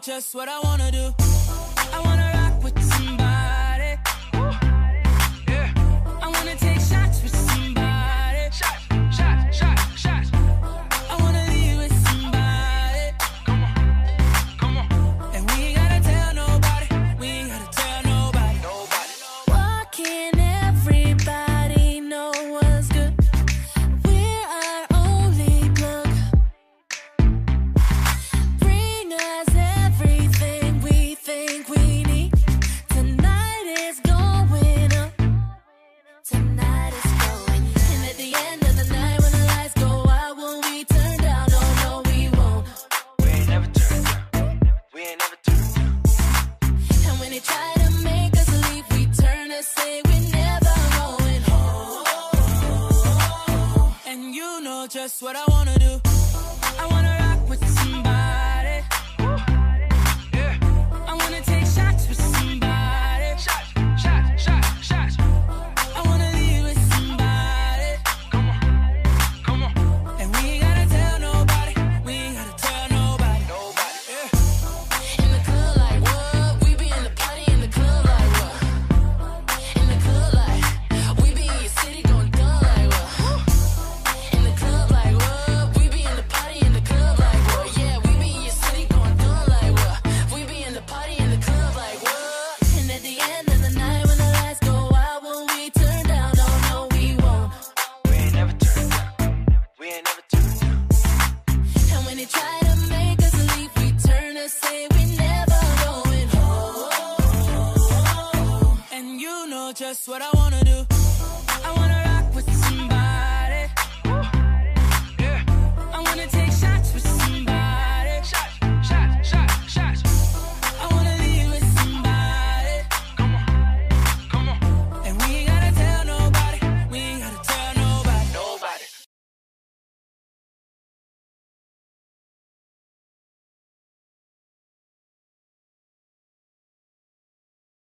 just what I wanna do. I wanna rock with somebody. Yeah. I wanna take shots with somebody. Shots. I wanna leave with somebody. Come on. And we ain't gotta tell nobody. We ain't gotta tell nobody. Why can't everybody know what's good? We're our only plug. Bring us everything we think we need. Tonight is going up. Tonight is going up. And at the end of the night, when the lights go out, will we turn down? Oh no, we won't. We ain't never turned down. We ain't never turned down. And when they try to make us leave, we turn and say we're never going home. And you know just what I wanna do. I wanna rock with somebody. Yeah. I wanna take shots with somebody. Shots. I wanna leave with somebody. Come on. And we ain't gotta tell nobody. We ain't gotta tell nobody. Yeah. In the club like what? We be in the party in the club like what? In the club like we be in your city going dumb like what? In the club like what? We be in the party in the club like what? Yeah, we be in your city going dumb like what? We be in the party in the club like what? And at the end of the night when the lights go out, will we turn down? Oh no, we won't. We ain't never turned down. We ain't never turned down. And when they try to make us leave, we turn and say we're never going home. And you know just what I want.